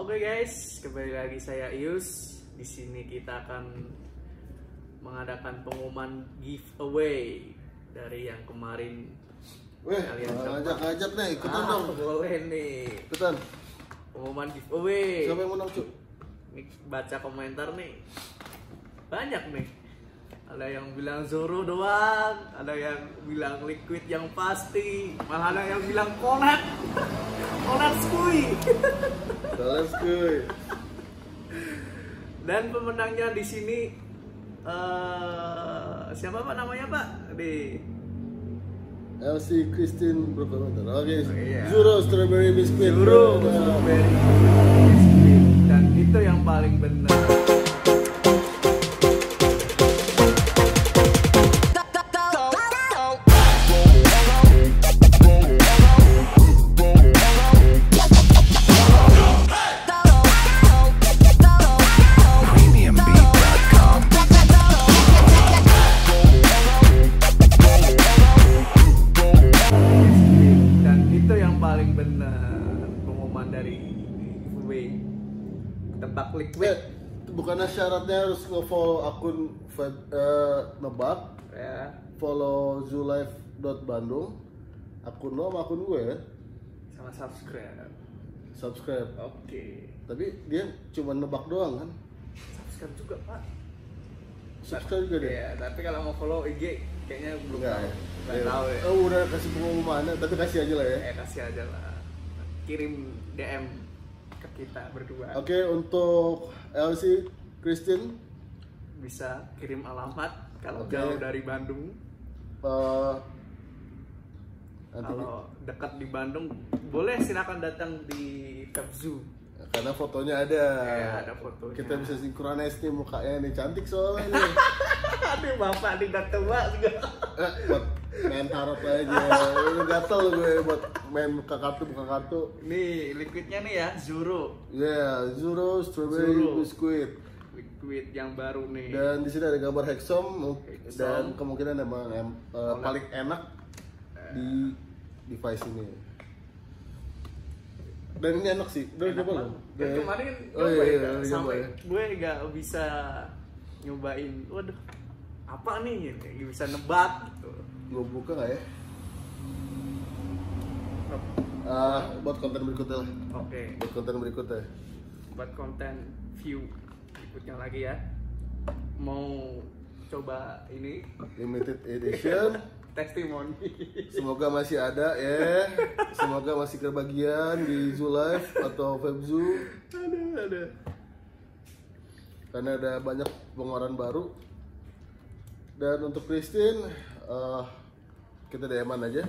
Oke guys, kembali lagi saya Ius. Di sini kita akan mengadakan pengumuman giveaway dari yang kemarin. Weh, ngajak nih, ikutan dong. Boleh nih. Ikutan. Pengumuman giveaway. Siapa yang menang, Cuk? Nih, baca komentar nih. Banyak nih. Ada yang bilang Zoro doang, ada yang bilang Liquid yang pasti, malah ada yang bilang Konak. Konak Skui. Konak Skui. Dan pemenangnya di sini siapa Pak namanya Pak? Di LC Christine berkomentar. Oke. Iya. Zoro Strawberry Biscuit. Zoro Strawberry Biscuit. Dan itu yang paling benar. Tebak Liquid. Bukannya syaratnya harus nge-follow akun nebak Ya. Follow zulife.bandung, akun lo sama akun gue ya. Sama subscribe. Oke. Tapi dia cuma nebak doang kan? Subscribe juga Pak. Subscribe juga dia. Iya, tapi kalau mau follow IG kayaknya belum Enggak tahu. ya? Nggak tahu ya. Oh, udah kasih pengumumannya, tapi kasih aja lah ya. Kasih aja lah. Kirim DM ke kita berdua. Oke, untuk LC Christine bisa kirim alamat kalau Oke. jauh dari Bandung. Kalau dekat di Bandung boleh silakan datang di Febzu. Karena fotonya ada. Ya, ada fotonya. Kita bisa sinkronis nih mukanya nih, cantik soalnya nih. Aduh bapak di tua juga. Buat main tarot aja. Ini gatel gue buat main buka kartu. Nih liquidnya nih ya, Zoro. Ya, yeah, Zoro Strawberry Biscuit. Liquid yang baru nih. Dan di sini ada gambar Hexom. Hexom. Dan kemungkinan emang paling enak di device ini. Dan ini enak sih. Udah coba belum? Dan kemarin sampai gue nggak bisa nyobain. Waduh, apa nih? Nggak bisa nebak gitu. Gue buka nggak ya? Buat konten berikutnya lah. Oke. Buat konten berikutnya. Buat konten view berikutnya lagi ya. Mau coba ini Limited edition. testimoni. Semoga masih ada ya. Semoga masih kebagian di Zulife atau Febzu. Ada. Karena ada banyak pengeluaran baru. Dan untuk Christine, kita DM-an aja.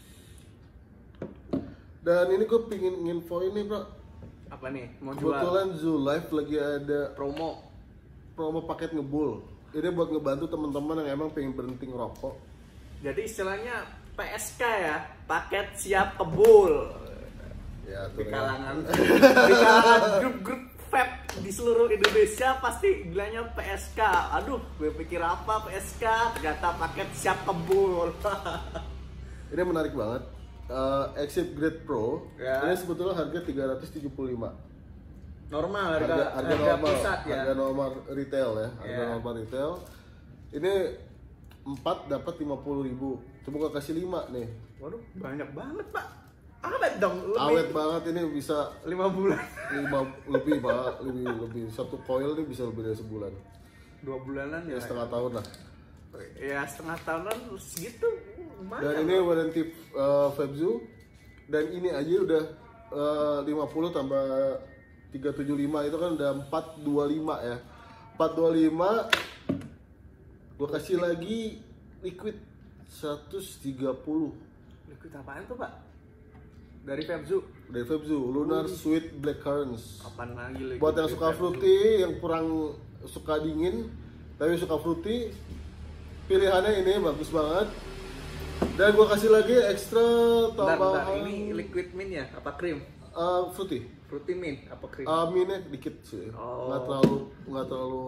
Dan ini gue pingin info ini bro. Apa nih? Mau jual Kebetulan Zulife lagi ada promo. paket ngebul. Ini buat ngebantu teman-teman yang emang pengen berhenti ngerokok. Jadi istilahnya PSK ya, paket siap kebul. Ya, Di kalangan grup-grup vape di seluruh Indonesia pasti bilangnya PSK. Aduh, gue pikir apa PSK? Ternyata paket siap kebul. Ini menarik banget. Exit Grade Pro. Ya. Ini sebetulnya harga 375. Normal Harga normal, pusat ya. harga normal retail ya. Harga Ya. normal retail. Ini 4 dapat 50.000. Coba gua kasih 5 nih. Waduh, banyak banget, Pak. Awet dong, Awet banget ini bisa 5 bulan. 5 lebih Pak, lebih. Satu coil nih bisa lebih dari sebulan. 2 bulanan ya. Ya setengah tahun lah. Ya, setengah tahunan segitu. Lumayan. Dan ini warranty Febzu. Dan ini aja udah 50 tambah 375 itu kan udah 425 ya. 425 gue kasih lagi liquid 130. Liquid apaan tuh, Pak? Dari Febzu. Dari Febzu, Lunar Sweet Black Currants. Apaan lagi liquid? Buat yang suka fruity, yang kurang suka dingin tapi suka fruity, pilihannya ini bagus banget. Dan gue kasih lagi ekstra tambahan. Bentar, ini liquid mint ya? Apa krim? Fruity. Fruity mint apa krim? Mintnya dikit sih, Oh. nggak terlalu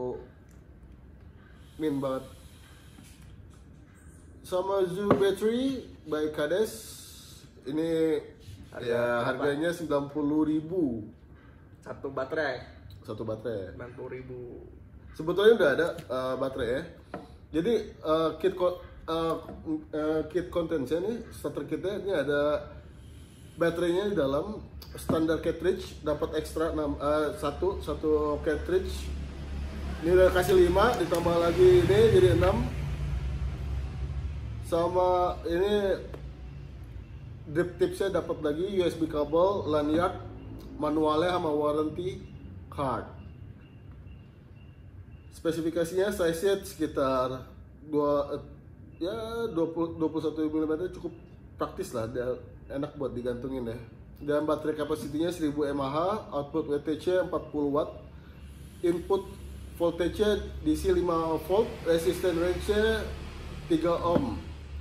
mint banget. Sama Zoo Battery by Kades. Ini ya harganya 90.000. Satu baterai Satu baterai. 90.000. Sebetulnya udah ada baterai ya. Jadi kit contents nih, starter kitnya ini ada baterainya di dalam, standar cartridge, dapat ekstra satu cartridge. Ini udah kasih 5, ditambah lagi ini jadi 6. Sama ini drip tipsnya dapat lagi USB kabel, lanyard, manualnya sama warranty card. Spesifikasinya size-nya sekitar 21 mm, cukup praktis lah, enak buat digantungin ya. Dan baterai kapasitinya 1000 mAh, output WTC 40 watt, input voltage DC 5 volt, resistance range-nya 3 ohm.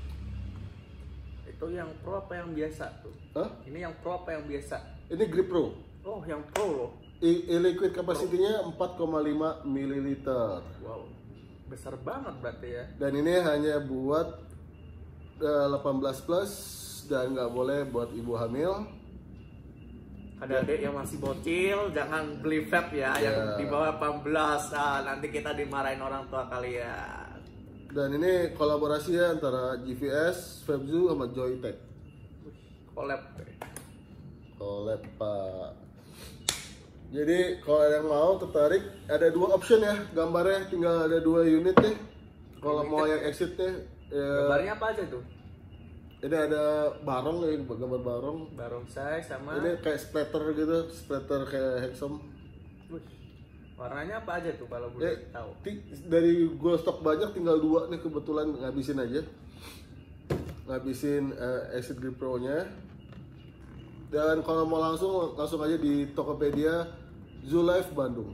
Itu yang pro apa yang biasa tuh? Hah? Ini yang pro apa yang biasa? Ini Grip Pro. Oh, yang pro loh. Liquid kapasitinya 4,5 ml. Wow, besar banget berarti ya. Dan ini hanya buat 18 plus dan nggak boleh buat ibu hamil. Ada adik yang masih bocil, jangan beli vape ya, yang di bawah 18. Nanti kita dimarahin orang tua kalian. Dan ini kolaborasi ya antara GVS, Fabzu sama Joytech. Collab. Collab Pak. Jadi kalau ada yang mau tertarik, ada 2 option ya gambarnya, tinggal ada 2 unit nih. Kalau mau yang exitnya Gambarnya apa aja tuh? ini ada barong ya, gambar barong. Barongsai sama Ini kayak splatter gitu, splatter kayak Hexom. Wih, warnanya apa aja tuh kalau boleh tahu? Dari gue stok banyak, tinggal 2 nih kebetulan ngabisin aja. Ngabisin Exit Grip Pro nya. Dan kalau mau langsung aja di Tokopedia Zulife Bandung.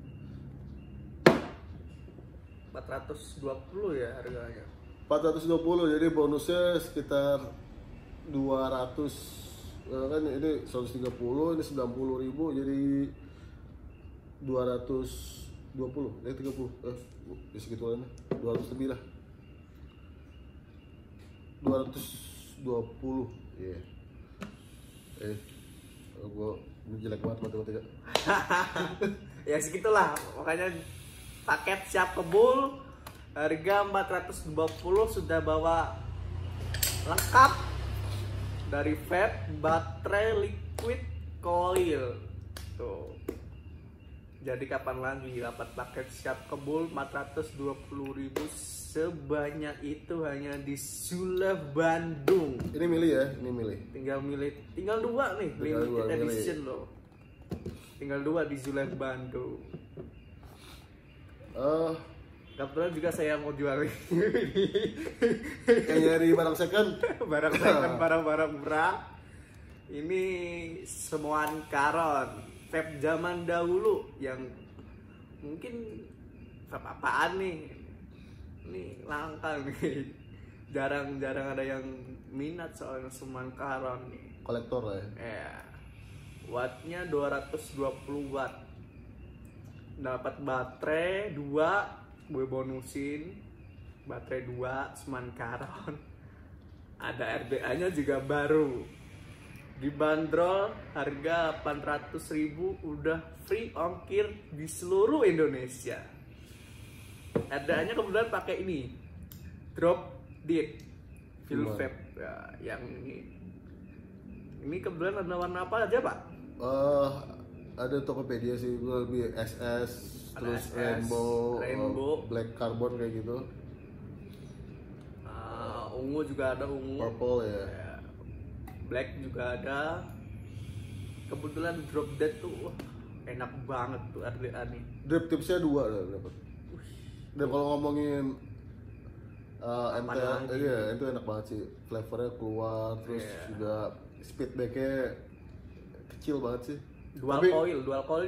420 ya harganya. 420, jadi bonusnya sekitar 200, kan ini 130, ini 90.000, jadi 220, 30, segituan, 200 lebih lah, 220, iya. Gue jelek banget matematika. Ya segitulah, makanya paket siap kebul harga 420 sudah bawa lengkap dari vape, baterai, liquid, coil tuh. Jadi kapan lagi dapat paket siap kebul 420.000 sebanyak itu hanya di Zulife Bandung. Ini milih ya, ini milih. Tinggal 2 nih, limited edition loh. Tinggal 2 di Zulife Bandung. Kebetulan juga saya mau jual ini. Yang nyari barang second. barang-barang murah. Ini semuaan Caron. Vape zaman dahulu yang mungkin vape apaan nih? Ini langka nih. Jarang-jarang ada yang minat soal semuaan Caron nih. Kolektor lah ya. Wattnya 220 watt. Dapat baterai 2, gue bonusin baterai 2 semuaan Caron. Ada RDA-nya juga baru. Dibanderol harga 800.000, udah free ongkir di seluruh Indonesia. RDA-nya kebetulan pakai ini, Drop Dit Fill Vape ya, yang ini kebetulan ada warna apa aja Pak? Ada Tokopedia sih, gue lebih SS, terus SS, rainbow, black carbon kayak gitu. Ungu juga ada, ungu. Purple ya. Black juga ada. Kebetulan Drop Dead tuh enak banget tuh RDA nih. Drip tipsnya 2 lah dapat. Dan kalau ngomongin MT, iya itu enak banget sih. Flavornya keluar, terus juga speedbacknya kecil banget sih. Dual coil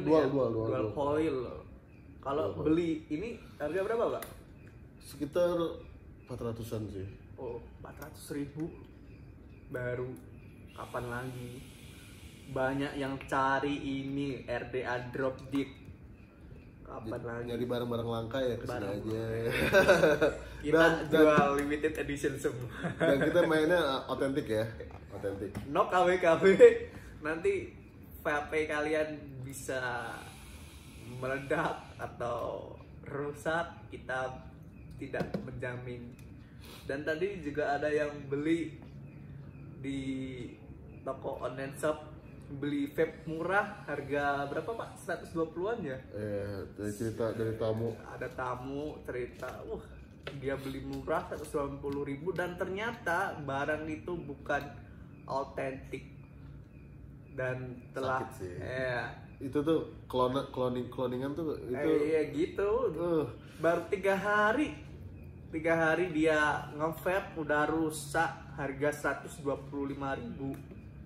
Kalau beli ini harga berapa Pak? Sekitar 400-an sih. Oh, 400.000 baru. Kapan lagi? Banyak yang cari ini RDA Drop Dit. Kapan lagi? Nyari barang-barang langka ya kesini aja. Kita jual limited edition semua. Dan kita mainnya otentik ya, otentik. No KW-KW nanti HP kalian bisa meledak atau rusak, kita tidak menjamin. Dan tadi juga ada yang beli di toko online shop, beli vape murah, harga berapa Pak? 120-an ya? Dari cerita dari tamu. Ada tamu cerita, dia beli murah 190.000 dan ternyata barang itu bukan autentik. Dan telah Sakit sih. Itu tuh cloningan tuh itu. Iya gitu. Baru 3 hari dia nge-vape udah rusak, harga 125.000.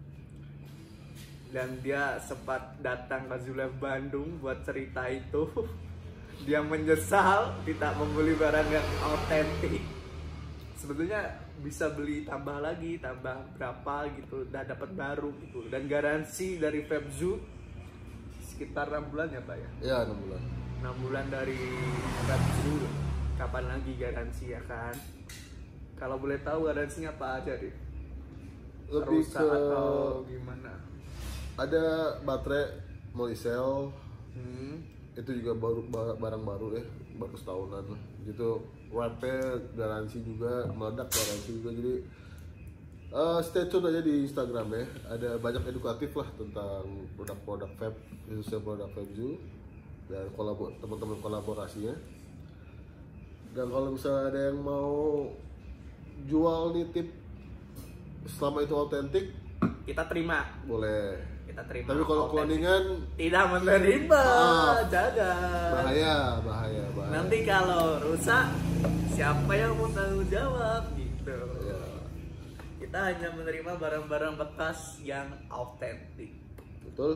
Dan dia sempat datang ke Zulef Bandung buat cerita itu. Dia menyesal tidak membeli barang yang autentik. Sebetulnya bisa beli tambah berapa gitu, udah dapat baru gitu. Dan garansi dari Vape Zoo sekitar 6 bulan ya Pak ya? Ya 6 bulan. 6 bulan dari Vape Zoo. Kapan lagi garansi ya kan? Kalau boleh tahu garansinya apa aja deh? Lebih rusak ke atau gimana? Ada baterai Molicel. Itu juga barang baru ya, baru setahunan lah gitu. Wrapnya garansi juga, meledak garansi juga. Jadi stay tune aja di Instagram ya, ada banyak edukatif lah tentang produk-produk vape, khususnya produk Vape Zoo dan teman-teman kolaborasinya. Dan kalau misalnya ada yang mau jual nitip selama itu autentik, kita terima. boleh. Kita terima. Tapi kalau cloningan tidak menerima, jaga. Bahaya. Nanti kalau rusak, siapa yang mau tanggung jawab gitu. Ya. Kita hanya menerima barang-barang bekas yang autentik. Betul.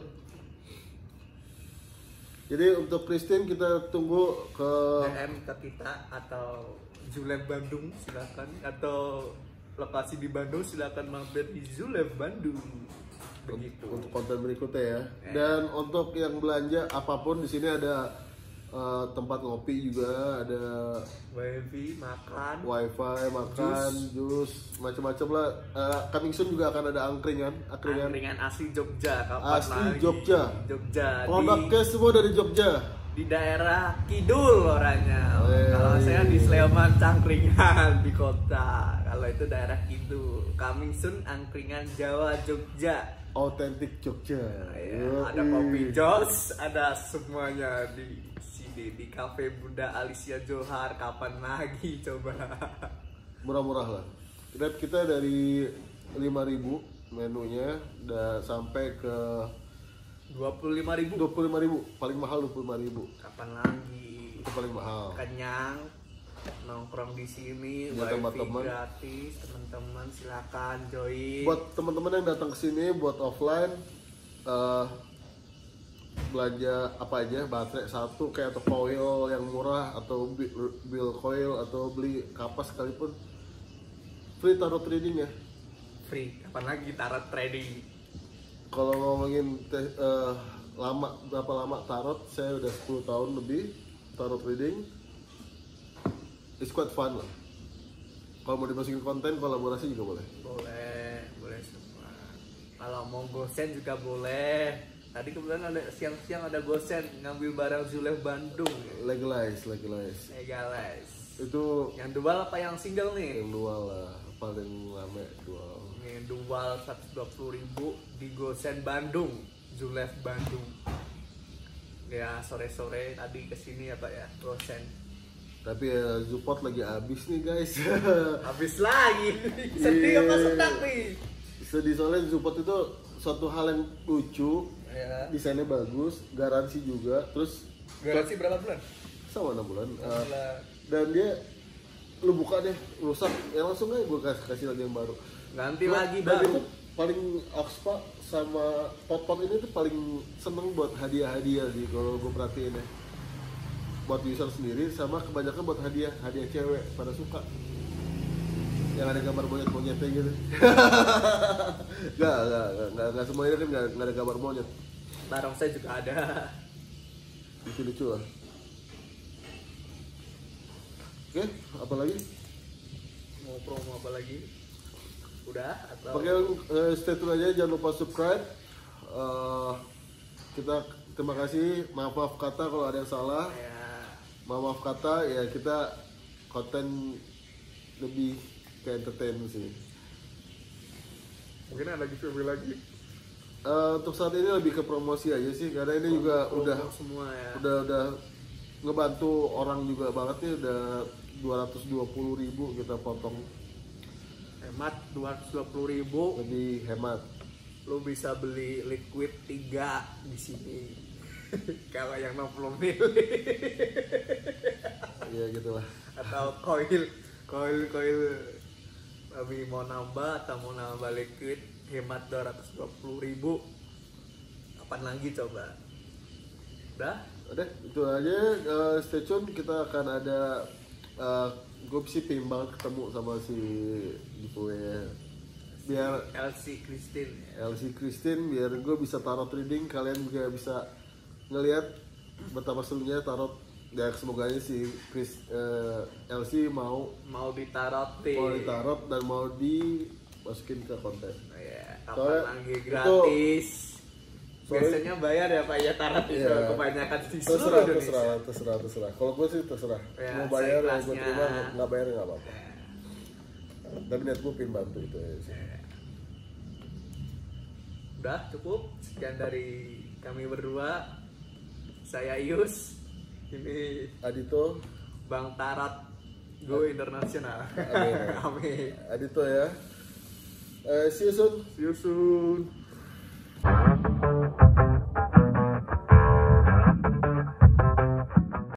Jadi untuk Christine kita tunggu ke DM ke kita atau Zulef Bandung silakan, atau lokasi di Bandung silakan mampir di Zulef Bandung. Begitu. Untuk konten berikutnya ya. Dan untuk yang belanja apapun di sini ada tempat ngopi juga, ada wifi, makan, jus, macam-macam lah. Coming soon juga akan ada angkringan asli Jogja. asli Jogja. Jogja. Produknya semua dari Jogja. Di daerah Kidul orangnya. Kalau saya di Sleman Cangkringan di kota. Kalau itu daerah Kidul. Coming soon angkringan Jawa Jogja. Autentik Jogja. Ada kopi jos, ada semuanya di sini di Cafe Bunda Alicia Johar. Kapan lagi coba? Murah-murah lah. Kita dari 5.000 menunya udah sampai ke 25.000. Paling mahal 25.000. Kapan lagi? Itu paling mahal. Kenyang, nongkrong di sini, Ya, wifi teman-teman. gratis, teman-teman silakan join. Buat teman-teman yang datang ke sini buat offline, belanja apa aja, baterai satu kayak atau coil yang murah, atau bill coil, atau beli kapas sekalipun, free tarot trading ya. Free. Kapan lagi tarot trading? Kalau ngomongin berapa lama tarot, saya udah 10 tahun lebih tarot trading. It's quite fun lah. Kalau mau dimasukin konten kolaborasi juga boleh. Boleh semua. Kalau mau gosen juga boleh. Tadi kebetulan ada siang-siang ada gosen ngambil barang Zulef Bandung. Legalize. Itu Yang dual apa yang single nih? yang dual lah, paling rame dual. Ini dual 120.000 di gosen Bandung, Zulef Bandung. Ya sore-sore tadi kesini ya Pak ya, gosen. Tapi ya Zupot lagi habis nih guys. Habis lagi. Sedih apa senang nih? Sedih soalnya Zupot itu suatu hal yang lucu, Ya. desainnya bagus, garansi juga, terus Garansi berapa bulan? sama 6 bulan. 6 bulan. Dan dia lu buka deh rusak, ya langsung aja gue kasih lagi yang baru. Ganti Nah, lagi dan baru. itu paling Oxpa sama pot-pot ini tuh paling seneng buat hadiah-hadiah sih kalau gue perhatiin ya. Buat user sendiri sama kebanyakan buat hadiah cewek pada suka. Yang ada gambar monyet-monyetnya gitu. Gak semuanya kan gak ada gambar monyet. Barang saya juga ada. Lucu-lucu lah. Oke, apa lagi? Mau promo apa lagi? Udah atau? Oke, stay tune aja, jangan lupa subscribe. kita terima kasih. Maaf kata kalau ada yang salah. Ya, Maaf kata ya, kita konten lebih ke entertain sih. mungkin ada giveaway lagi. Untuk saat ini lebih ke promosi aja sih, karena ini juga Promo udah semua ya. udah ngebantu orang juga banget nih. Udah 220.000 kita potong, Hemat 220.000. lebih hemat. Lo bisa beli liquid 3 di sini. Kalau yang 60 ml. Ya gitulah. Atau koil lebih mau nambah atau mau nambah liquid hemat 220.000. Kapan lagi coba? Udah? Udah itu aja. Stay tune, kita akan ada gue sih pengen banget ketemu sama si giveaway biar LC Christine biar gue bisa tarot reading, kalian juga bisa ngelihat betapa serunya tarot. Ya semoga aja si LC mau ditarot dan mau dimasukin ke konten. ya, kapan Soalnya lagi itu- gratis. soalnya- Biasanya bayar ya Pak ya tarot itu Iya. kebanyakan di seluruh Indonesia. terserah. Kalau gue sih terserah. Ya, Mau bayar ya gue seikhlasnya. terima, nggak bayar nggak apa-apa. Tapi niat gue pengen bantu itu aja sih. Udah cukup sekian dari kami berdua. Saya Ius, ini Adito, Bang Tarot Go Internasional. Amin. Amin. Adito ya. See you soon. See you soon.